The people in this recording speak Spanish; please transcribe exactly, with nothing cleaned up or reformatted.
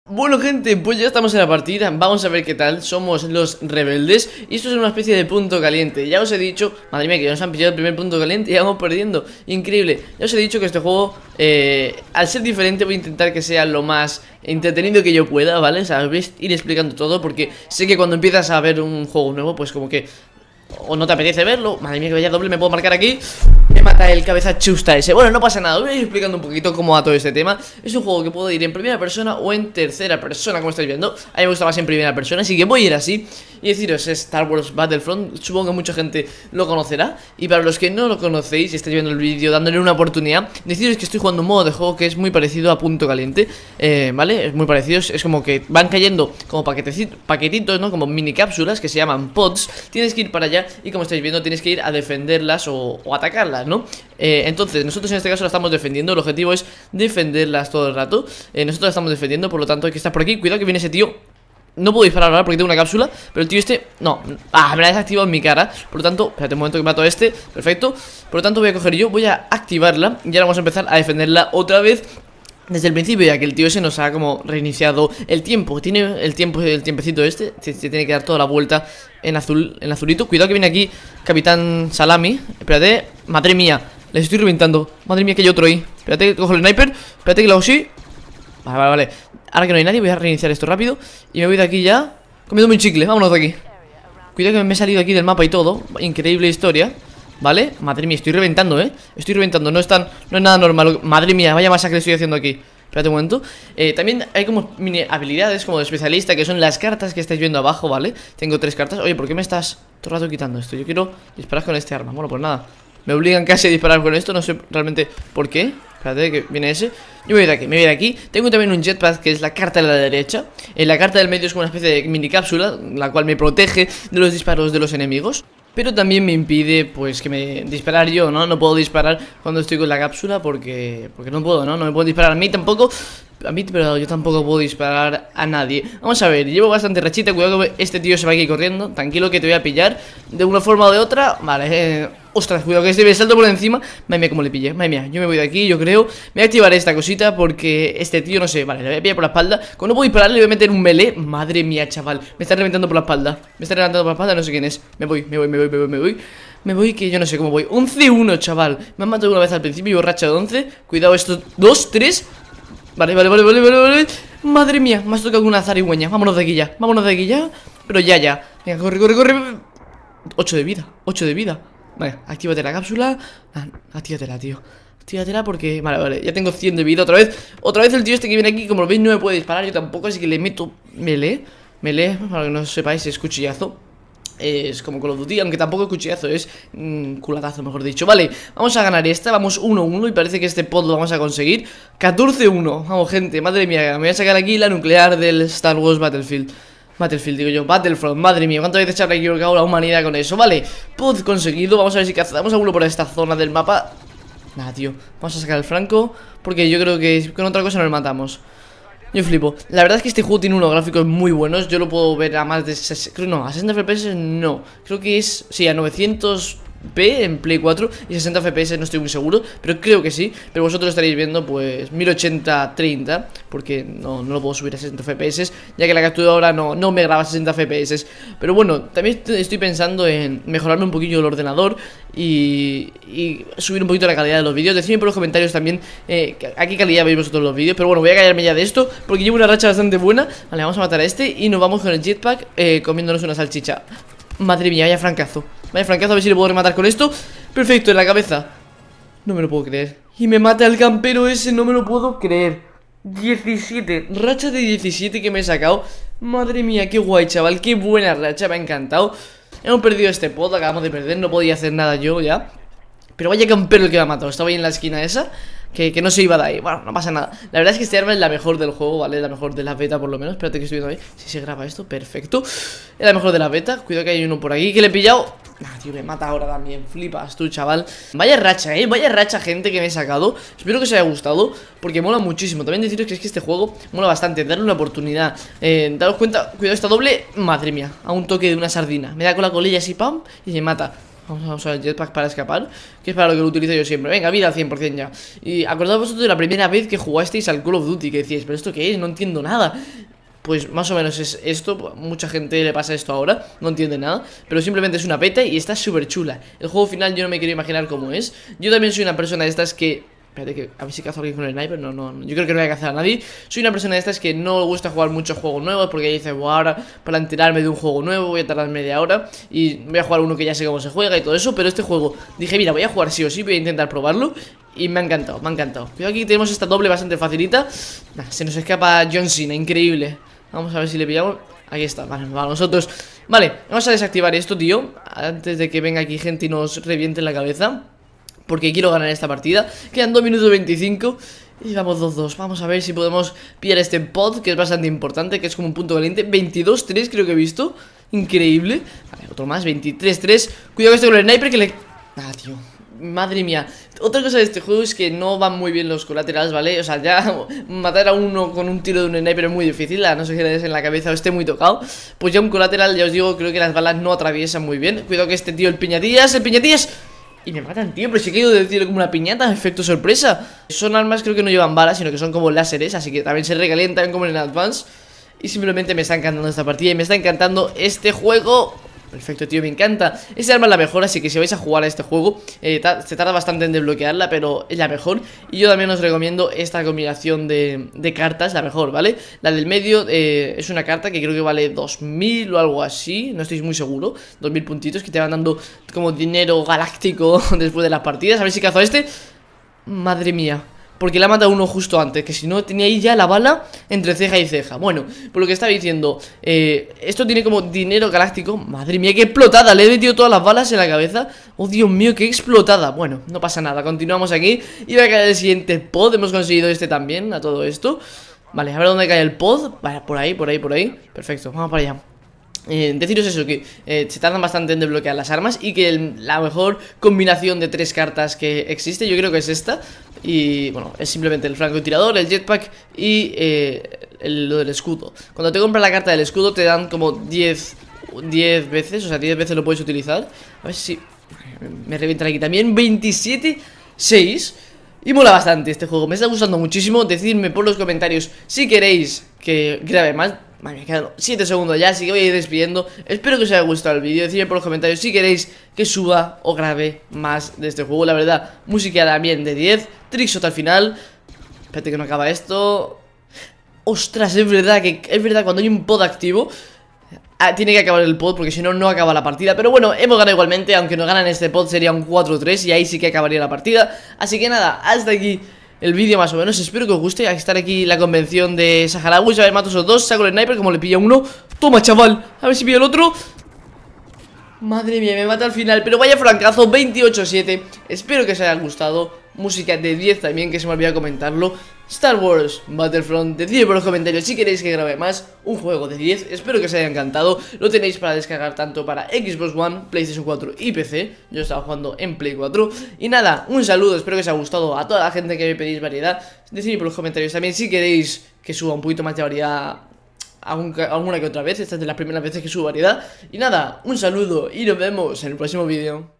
Bueno gente, pues ya estamos en la partida, vamos a ver qué tal. Somos los rebeldes y esto es una especie de punto caliente. Ya os he dicho, madre mía, que ya nos han pillado el primer punto caliente y ya vamos perdiendo. Increíble, ya os he dicho que este juego, eh, al ser diferente, voy a intentar que sea lo más entretenido que yo pueda, ¿vale? O sea, os voy a ir explicando todo porque sé que cuando empiezas a ver un juego nuevo, pues como que o no te apetece verlo. Madre mía, que vaya doble, me puedo marcar aquí. Me mata el cabeza chusta ese. Bueno, no pasa nada, voy a ir explicando un poquito cómo va todo este tema. Es un juego que puedo ir en primera persona o en tercera persona, como estáis viendo. A mí me gusta más en primera persona, así que voy a ir así y deciros, es Star Wars Battlefront. Supongo que mucha gente lo conocerá. Y para los que no lo conocéis y estáis viendo el vídeo dándole una oportunidad, deciros que estoy jugando un modo de juego que es muy parecido a Punto Caliente, eh, ¿vale? Es muy parecido, es como que van cayendo como paquetitos, ¿no? Como mini cápsulas que se llaman pods. Tienes que ir para allá y, como estáis viendo, tienes que ir a defenderlas o, o atacarlas, ¿no? Eh, entonces, nosotros en este caso la estamos defendiendo. El objetivo es defenderlas todo el rato. eh, Nosotros la estamos defendiendo, por lo tanto hay que estar por aquí. Cuidado que viene ese tío. No puedo disparar ahora porque tengo una cápsula, pero el tío este, no, ah, me la ha desactivado en mi cara. Por lo tanto, espérate un momento que mato a este. Perfecto, por lo tanto voy a coger yo, voy a activarla y ahora vamos a empezar a defenderla otra vez desde el principio, ya que el tío ese nos ha como reiniciado el tiempo. Tiene el tiempo, el tiempecito este. Se, se tiene que dar toda la vuelta en azul, en azulito. Cuidado que viene aquí Capitán Salami. Espérate, madre mía, les estoy reventando. Madre mía, que hay otro ahí. Espérate que cojo el sniper. Espérate que lo hago así. Vale, vale, vale. Ahora que no hay nadie, voy a reiniciar esto rápido. Y me voy de aquí ya, comiéndome un chicle, vámonos de aquí. Cuidado que me he salido aquí del mapa y todo. Increíble historia. ¿Vale? Madre mía, estoy reventando, ¿eh? Estoy reventando, no es tan, no es nada normal. Madre mía, vaya masacre estoy haciendo aquí. Espérate un momento. eh, También hay como mini habilidades como de especialista, que son las cartas que estáis viendo abajo, ¿vale? Tengo tres cartas. Oye, ¿por qué me estás todo el rato quitando esto? Yo quiero disparar con este arma. Bueno, pues nada, me obligan casi a disparar con esto, no sé realmente por qué. Espérate, que viene ese. Yo me voy de aquí, me voy de aquí. Tengo también un jetpack, que es la carta de la derecha. En la carta del medio es como una especie de mini cápsula, la cual me protege de los disparos de los enemigos, pero también me impide, pues, que me disparar yo, ¿no? No puedo disparar cuando estoy con la cápsula porque porque no puedo, ¿no? No me puedo disparar a mí tampoco. A mí, pero yo tampoco puedo disparar a nadie. Vamos a ver, llevo bastante rachita. Cuidado que este tío se va aquí corriendo. Tranquilo que te voy a pillar de una forma o de otra. Vale, eh... ostras, cuidado que este me salto por encima. Madre mía, cómo le pillé. Madre mía, yo me voy de aquí, yo creo. Me voy a activar esta cosita porque este tío, no sé, vale, le voy a pillar por la espalda. Cuando no puedo disparar, le voy a meter un melee. Madre mía, chaval, me está reventando por la espalda. Me está reventando por la espalda, no sé quién es. Me voy, me voy, me voy, me voy, me voy. Me voy que yo no sé cómo voy. once uno, chaval. Me han matado una vez al principio y borracha de once. Cuidado, estos dos, tres. Vale, vale, vale, vale, vale, vale. Madre mía, me has tocado una zarigüeña. Vámonos de aquí ya, vámonos de aquí ya. Pero ya, ya. Venga, corre, corre, corre. ocho de vida, ocho de vida. Vale, actívate la cápsula. Ah, actívatela, tío. Actívatela porque... Vale, vale, ya tengo cien de vida otra vez. Otra vez el tío este que viene aquí, como lo veis, no me puede disparar. Yo tampoco, así que le meto melee. Melee, para que no sepáis, es cuchillazo. Es como Call of Duty, aunque tampoco es cuchillazo, es mmm, culatazo, mejor dicho. Vale, vamos a ganar esta, vamos uno uno y parece que este pod lo vamos a conseguir. catorce uno, vamos gente, madre mía. Me voy a sacar aquí la nuclear del Star Wars Battlefield. Battlefield, digo yo, Battlefront, madre mía, ¿cuántas veces se habrá equivocado la humanidad con eso? Vale, pod conseguido, vamos a ver si cazamos a uno por esta zona del mapa. Nada, tío, vamos a sacar el franco porque yo creo que con otra cosa nos matamos. Yo flipo. La verdad es que este juego tiene unos gráficos muy buenos. Yo lo puedo ver a más de sesenta, creo, no, a sesenta F P S no. Creo que es, sí, a novecientos p en Play cuatro y sesenta F P S no estoy muy seguro, pero creo que sí. Pero vosotros estaréis viendo pues mil ochenta treinta, porque no, no lo puedo subir a sesenta F P S, ya que la captura ahora no, no me graba sesenta F P S. Pero bueno, también estoy pensando en mejorarme un poquillo el ordenador y, y subir un poquito la calidad de los vídeos. Decidme por los comentarios también eh, a qué calidad veis vosotros los vídeos. Pero bueno, voy a callarme ya de esto porque llevo una racha bastante buena. Vale, vamos a matar a este y nos vamos con el jetpack eh, comiéndonos una salchicha. Madre mía, vaya francazo. Vaya francazo, a ver si le puedo rematar con esto. Perfecto, en la cabeza. No me lo puedo creer. Y me mata el campero ese, no me lo puedo creer. diecisiete, racha de diecisiete que me he sacado. Madre mía, qué guay, chaval, qué buena racha, me ha encantado. Hemos perdido este pod, acabamos de perder, no podía hacer nada yo ya. Pero vaya campero el que me ha matado, estaba ahí en la esquina esa. Que, que no se iba de ahí, bueno, no pasa nada. La verdad es que este arma es la mejor del juego, ¿vale? La mejor de la beta por lo menos. Espérate que estoy viendo ahí, si se graba esto, perfecto. Es la mejor de la beta, cuidado que hay uno por aquí que le he pillado. Nah, tío, me mata ahora también, flipas tú, chaval. Vaya racha, eh, vaya racha, gente, que me he sacado. Espero que os haya gustado, porque mola muchísimo. También deciros que es que este juego mola bastante, darle una oportunidad. eh, Daros cuenta, cuidado esta doble, madre mía, a un toque de una sardina. Me da con la colilla así, pam, y me mata. Vamos a usar el jetpack para escapar, que es para lo que lo utilizo yo siempre. Venga, vida al cien por cien ya. Y acordaos vosotros de la primera vez que jugasteis al Call of Duty, que decíais, ¿pero esto qué es? No entiendo nada. Pues más o menos es esto. Mucha gente le pasa esto ahora, no entiende nada, pero simplemente es una beta y está súper chula. El juego final yo no me quiero imaginar cómo es. Yo también soy una persona de estas que... Espérate, que a ver si cazo a alguien con el sniper. No, no, no, yo creo que no voy a cazar a nadie. Soy una persona de estas que no le gusta jugar muchos juegos nuevos, porque dice, bueno, ahora para enterarme de un juego nuevo voy a tardar media hora y voy a jugar uno que ya sé cómo se juega y todo eso. Pero este juego, dije, mira, voy a jugar sí o sí, voy a intentar probarlo. Y me ha encantado, me ha encantado. Pero aquí tenemos esta doble bastante facilita. Nah, se nos escapa John Cena, increíble. Vamos a ver si le pillamos. Aquí está, vale, vale, nosotros. Vale, vamos a desactivar esto, tío, antes de que venga aquí gente y nos reviente en la cabeza, porque quiero ganar esta partida. Quedan dos minutos veinticinco y vamos dos dos. Vamos a ver si podemos pillar este pod, que es bastante importante, que es como un punto caliente. Veintidós tres creo que he visto. Increíble. Vale, otro más, veintitrés tres. Cuidado que este con el sniper que le... Ah, tío, madre mía. Otra cosa de este juego es que no van muy bien los colaterales, ¿vale? O sea, ya matar a uno con un tiro de un sniper es muy difícil, a no ser que le des en la cabeza o esté muy tocado. Pues ya un colateral, ya os digo, creo que las balas no atraviesan muy bien. Cuidado que este tío, el piñatillas, el piñatillas... Y me matan, tío, pero si he querido decirlo como una piñata, efecto sorpresa. Son armas, creo que no llevan balas, sino que son como láseres, así que también se recalientan como en Advance. Y simplemente me está encantando esta partida y me está encantando este juego. Perfecto, tío, me encanta. Esta arma es la mejor, así que si vais a jugar a este juego, eh, ta se tarda bastante en desbloquearla, pero es la mejor. Y yo también os recomiendo esta combinación de, de cartas, la mejor, ¿vale? La del medio eh, es una carta que creo que vale dos mil o algo así, no estoy muy seguro. Dos mil puntitos que te van dando como dinero galáctico después de las partidas. A ver si cazo a este. Madre mía, porque le ha matado uno justo antes, que si no tenía ahí ya la bala entre ceja y ceja. Bueno, por lo que estaba diciendo, eh, esto tiene como dinero galáctico. Madre mía, qué explotada, le he metido todas las balas en la cabeza. Oh, Dios mío, qué explotada. Bueno, no pasa nada, continuamos aquí. Y va a caer el siguiente pod, hemos conseguido este también, a todo esto. Vale, a ver dónde cae el pod. Vale, por ahí, por ahí, por ahí. Perfecto, vamos para allá. Eh, deciros eso, que eh, se tardan bastante en desbloquear las armas y que el, la mejor combinación de tres cartas que existe, yo creo que es esta. Y bueno, es simplemente el francotirador, el jetpack y eh, el, lo del escudo. Cuando te compras la carta del escudo te dan como diez veces, o sea, diez veces lo puedes utilizar. A ver si me revientan aquí también. Veintisiete seis. Y mola bastante este juego, me está gustando muchísimo. Decidme por los comentarios si queréis que grabe más. Vale, me quedan siete segundos ya, así que voy a ir despidiendo. Espero que os haya gustado el vídeo. Decidme por los comentarios si queréis que suba o grabe más de este juego. La verdad, música también de diez. Trickshot al final. Espérate que no acaba esto. Ostras, es verdad que es verdad cuando hay un pod activo, ah, tiene que acabar el pod, porque si no, no acaba la partida. Pero bueno, hemos ganado igualmente. Aunque no ganan este pod sería un cuatro tres y ahí sí que acabaría la partida. Así que nada, hasta aquí el vídeo más o menos, espero que os guste. Hay que estar aquí la convención de Saharaui. A ver, mato a esos dos, saco el sniper, como le pilla uno. Toma, chaval, a ver si pilla el otro. Madre mía, me mata al final, pero vaya francazo, veintiocho siete. Espero que os haya gustado. Música de diez también, que se me olvidó comentarlo. Star Wars Battlefront, decidme por los comentarios si queréis que grabe más. Un juego de diez, espero que os haya encantado. Lo tenéis para descargar tanto para Xbox One, PlayStation cuatro y P C. Yo estaba jugando en Play cuatro. Y nada, un saludo, espero que os haya gustado a toda la gente que me pedís variedad. Decidme por los comentarios también si queréis que suba un poquito más de variedad alguna que otra vez. Esta es de las primeras veces que subo variedad. Y nada, un saludo y nos vemos en el próximo vídeo.